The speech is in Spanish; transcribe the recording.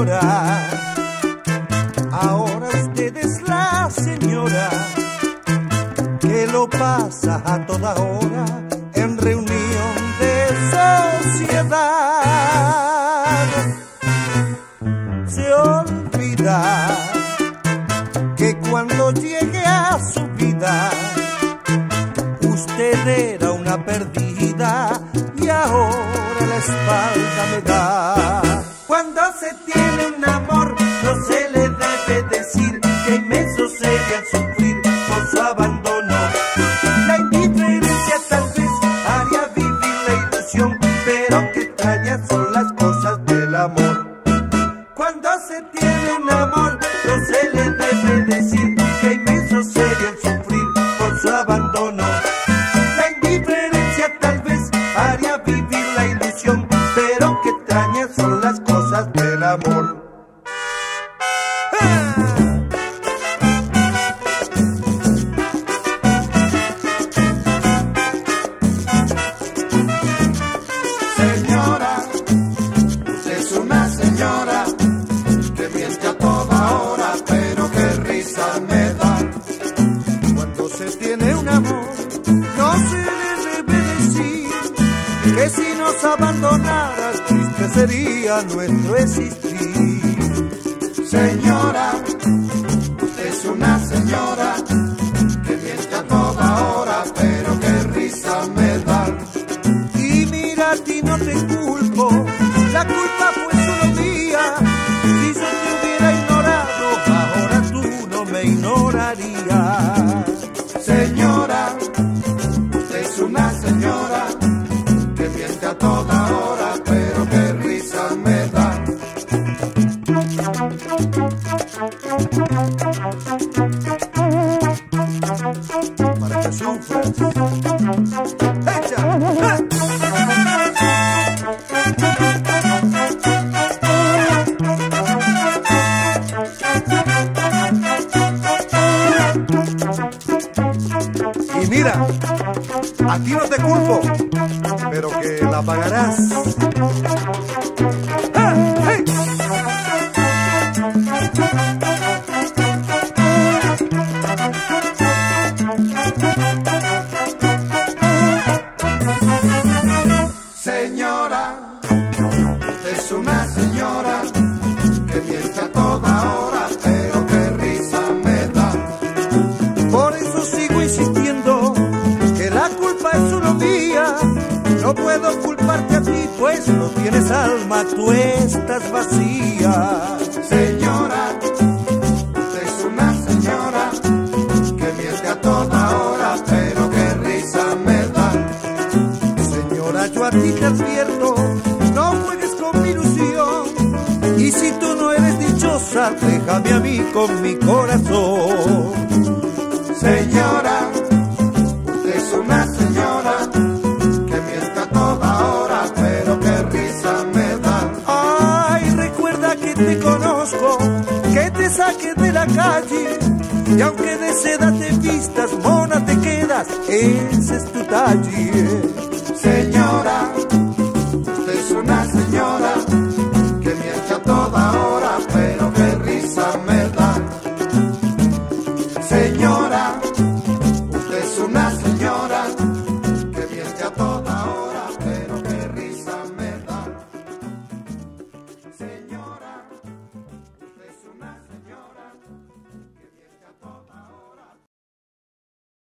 señora. Ahora usted es la señora que lo pasa a toda hora en reunión de sociedad. Se olvida que cuando llegue a su vida usted era una perdida y ahora la espalda me da. Cuando se tiene un amor no se le debe decir que inmenso sería el sufrir por su abandono. La indiferencia tal vez haría vivir la ilusión, pero que extrañas son las cosas del amor. Cuando se tiene un amor no se le debe decir que inmenso sería el sufrir por su abandono. La indiferencia tal vez haría vivir la ilusión, pero que extrañas son las cosas del amor. Señora, usted es una señora que miente a toda hora, pero qué risa me da. Cuando se tiene un amor no se le debe decir que si nos abandonaras triste sería nuestro existir. Señora, usted es una señora que miente a toda hora, pero qué risa me da. Y mira, a ti no te culpo, la culpa fue solo mía. Si yo te hubiera ignorado, ahora tú no me ignorarías. Señora, usted es una señora que miente a toda hora, pero qué risa me da. Para que sufras. ¡Echa! Y mira, a ti no te culpo, pero que la pagarás. ¡Ah! ¡Hey! Señora, usted es una señora que miente a toda hora, pero qué risa me da. Por eso sigo insistiendo que la culpa es solo mía. No puedo culparte a ti, pues no tienes alma, tú estás vacía. Señora, usted es una señora que miente a toda hora, pero qué risa me da. Señora, yo a ti te advierto, no juegues con mi ilusión. Y si tú no eres dichosa, déjame a mí con mi corazón. Señora, usted es una señora que miente a toda hora, pero qué risa me da. Ay, recuerda que te conozco, que te saqué de la calle. Y aunque de seda te vistas, mona te quedas, ese es tu talle. Señora, usted es una señora que miente a toda hora, pero qué risa me da. Señora, usted es una señora